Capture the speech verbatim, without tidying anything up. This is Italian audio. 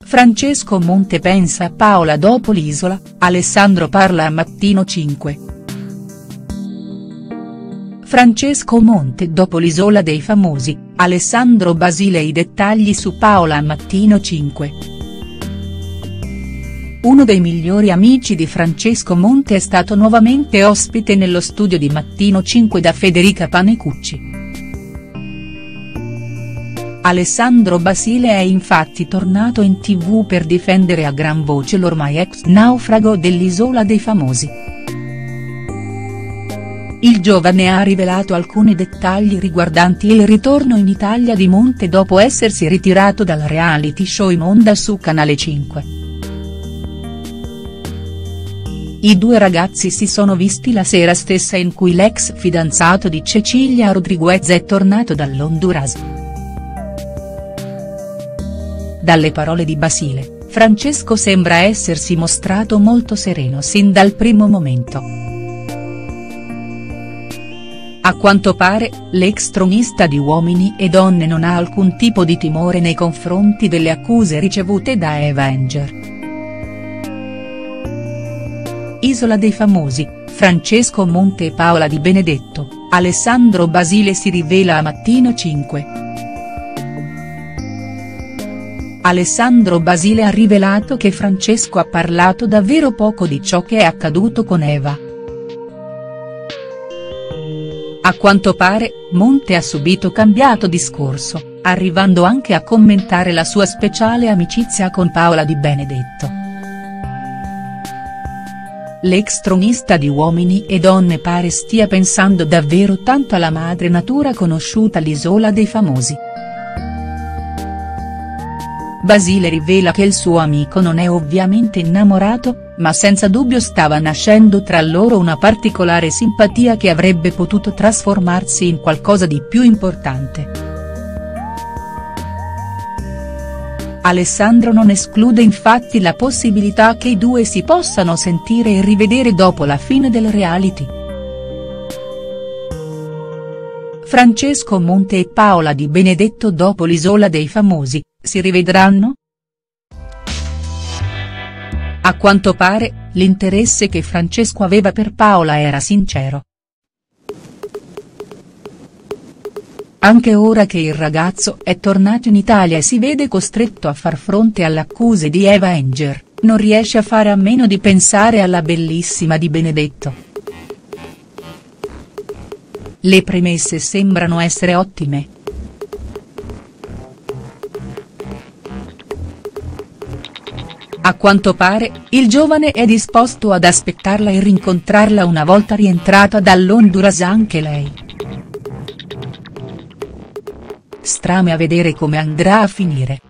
Francesco Monte pensa a Paola dopo l'Isola, Alessandro parla a Mattino cinque. Francesco Monte dopo l'Isola dei Famosi, Alessandro Basile i dettagli su Paola a Mattino cinque. Uno dei migliori amici di Francesco Monte è stato nuovamente ospite nello studio di Mattino cinque da Federica Panicucci. Alessandro Basile è infatti tornato in tv per difendere a gran voce l'ormai ex naufrago dell'Isola dei Famosi. Il giovane ha rivelato alcuni dettagli riguardanti il ritorno in Italia di Monte dopo essersi ritirato dal reality show in onda su Canale cinque. I due ragazzi si sono visti la sera stessa in cui l'ex fidanzato di Cecilia Rodriguez è tornato dall'Honduras. Dalle parole di Basile, Francesco sembra essersi mostrato molto sereno sin dal primo momento. A quanto pare, l'ex tronista di Uomini e Donne non ha alcun tipo di timore nei confronti delle accuse ricevute da Eva Enger. Isola dei Famosi, Francesco Monte e Paola Di Benedetto, Alessandro Basile si rivela a Mattino cinque. Alessandro Basile ha rivelato che Francesco ha parlato davvero poco di ciò che è accaduto con Eva. A quanto pare, Monte ha subito cambiato discorso, arrivando anche a commentare la sua speciale amicizia con Paola Di Benedetto. L'ex tronista di Uomini e Donne pare stia pensando davvero tanto alla madre natura conosciuta all'Isola dei Famosi. Basile rivela che il suo amico non è ovviamente innamorato, ma senza dubbio stava nascendo tra loro una particolare simpatia che avrebbe potuto trasformarsi in qualcosa di più importante. Alessandro non esclude infatti la possibilità che i due si possano sentire e rivedere dopo la fine del reality. Francesco Monte e Paola Di Benedetto dopo l'Isola dei Famosi, si rivedranno?. A quanto pare, l'interesse che Francesco aveva per Paola era sincero. Anche ora che il ragazzo è tornato in Italia e si vede costretto a far fronte alle accuse di Eva Enger, non riesce a fare a meno di pensare alla bellissima Di Benedetto. Le premesse sembrano essere ottime. A quanto pare, il giovane è disposto ad aspettarla e rincontrarla una volta rientrata dall'Honduras anche lei. Strame a vedere come andrà a finire.